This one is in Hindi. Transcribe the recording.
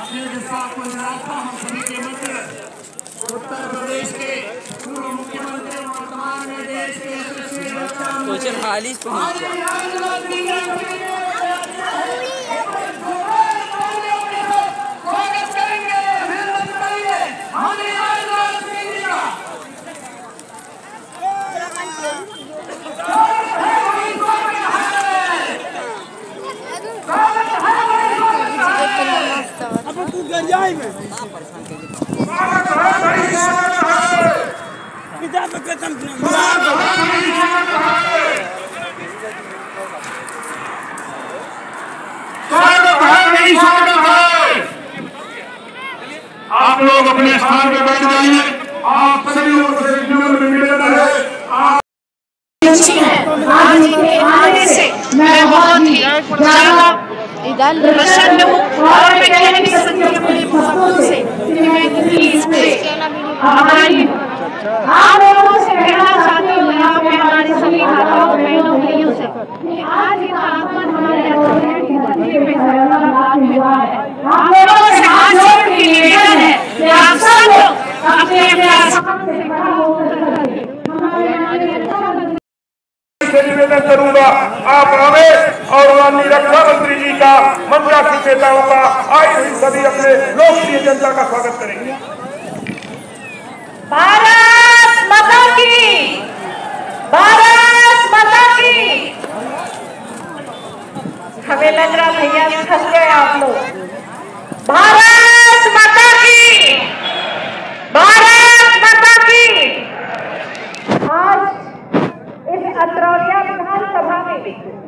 अपने विश्वास को निराशा हम सभी के मध्य उत्तर प्रदेश के पूर्व मुख्यमंत्री वर्तमान में देश के यशस्वी रक्षा स्वागत करेंगे, अभिनंदन करेंगे हमारे राजनाथ सिंह जी का। आप लोग अपने स्थान पर बैठ जाइए। आप सभी लोगों से निवेदन है, अच्छी है। आज के आने से मैं बहुत ही ज्यादा प्रसन्न हूँ और मैं कह नहीं सकती अपने शब्दों से कि मैं कितनी इससे हमारी आप लोगों से कहना चाहती हूँ, यहाँ पे हमारे सभी भाइयों बहनों भाइयों से कि आज का आगमन हमारे की धरती पे सफल हुआ है। आप लोगों से हाथ जोड़ के निवेदन है कि आप सब लोग अपने अपने स्थान से खड़ा होकर निवेदन करूंगा। आप रमेश और माननीय रक्षा मंत्री जी का मंत्रा की नेताओं का आई हुई सभी अपने लोकप्रिय जनता का स्वागत करेंगे। भारत माता की, भारत माता की। हमें लग रहा भैया फंस गए आप लोग। भारत माता की, भारत माता की। आज इस अत्रौलिया विधानसभा में